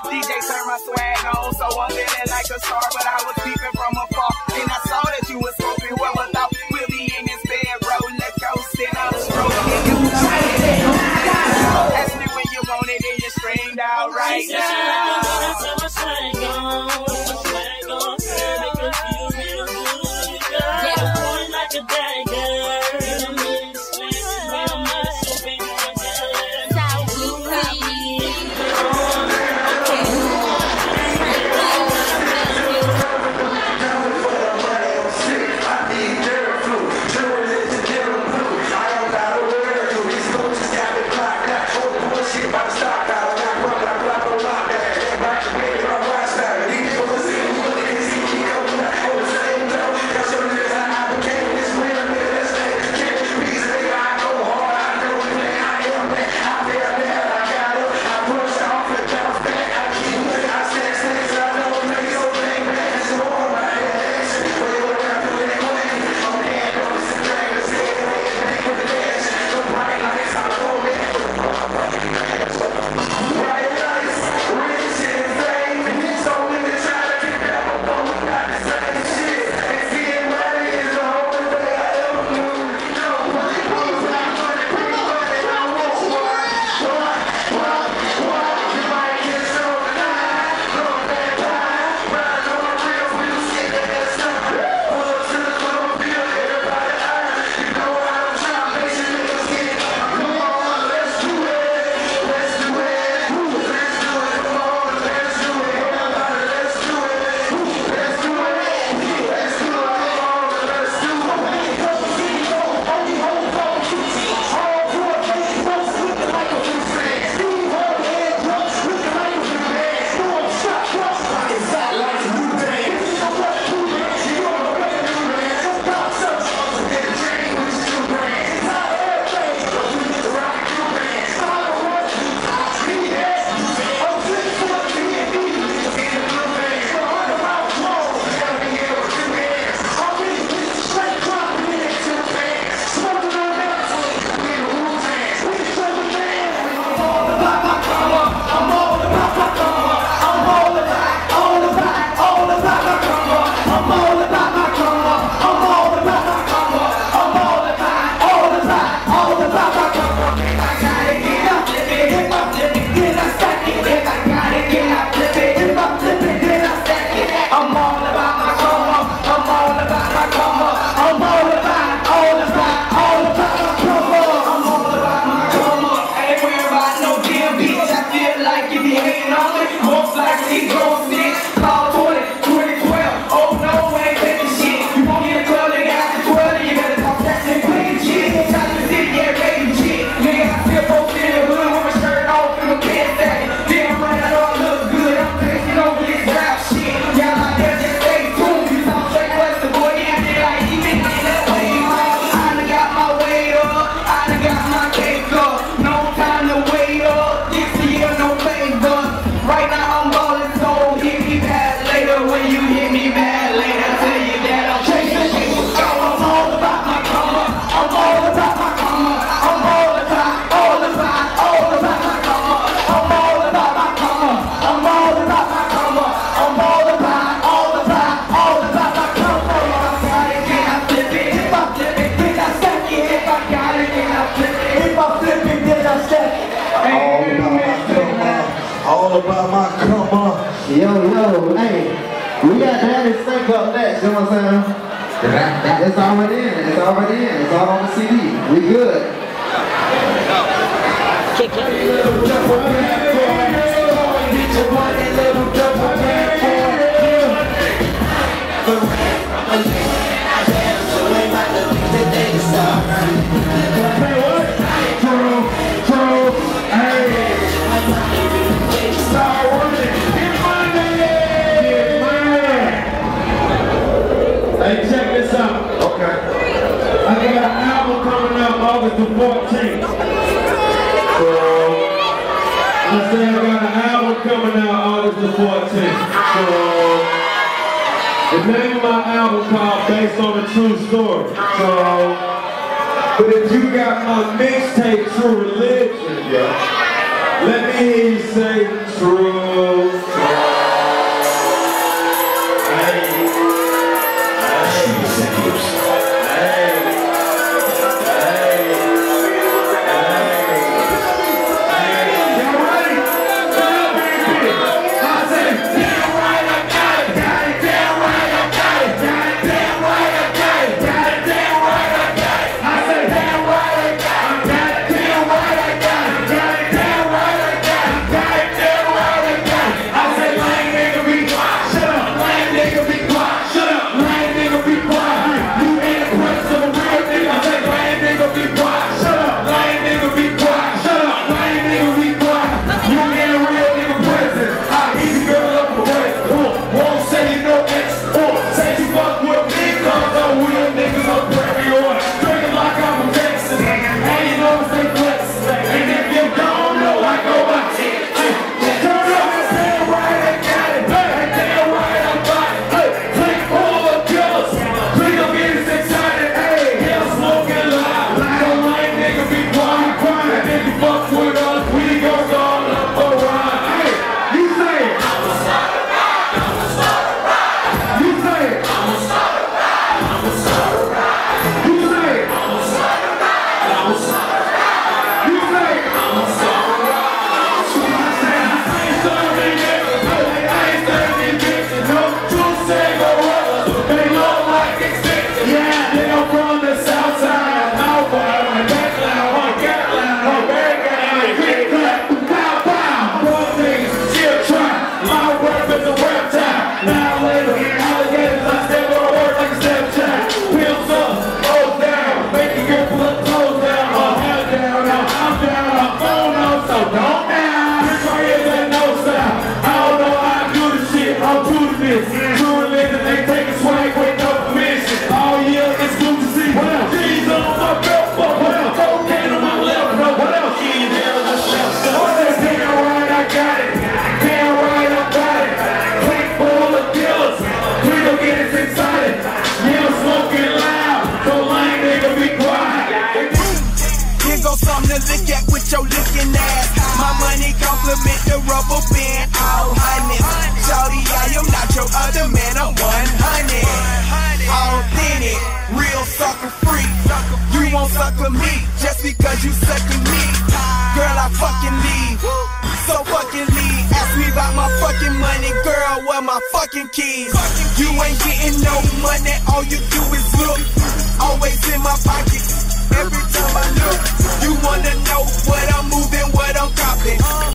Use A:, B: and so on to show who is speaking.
A: DJ turned my swag on, so I'm feeling like a star. But I was peeping from afar, and I saw that you was smoking. Well, I thought we'll be in this bed, rolling, let's go sit on the stroke. Ask me when you want it, and you screamed out right now.
B: All about my come on.
C: Yo, hey, we got Daddy Stank up next, you know what I'm saying? It's already in, it's all on the CD. We good.
A: Kick it.
D: Hey, check this out.
B: Okay.
D: I got an album coming out August the 14th. So, I said I got an album coming out August the 14th. So, the name of my album called Based on a True Story. So, but if you got my mixtape True Religion, yeah, Let me hear you say true.
A: Look at with your looking ass. My money compliment the rubber band, all honey. Shawty, I am not your other man, I'm 100. Authentic, real sucker free. You won't sucker me just because you sucking me. Girl, I fucking leave, so fucking leave. Ask me about my fucking money, girl, where my fucking keys? You ain't getting no money, all you do is look. Always in my pocket, every time I look. You wanna know what I'm moving, what I'm dropping.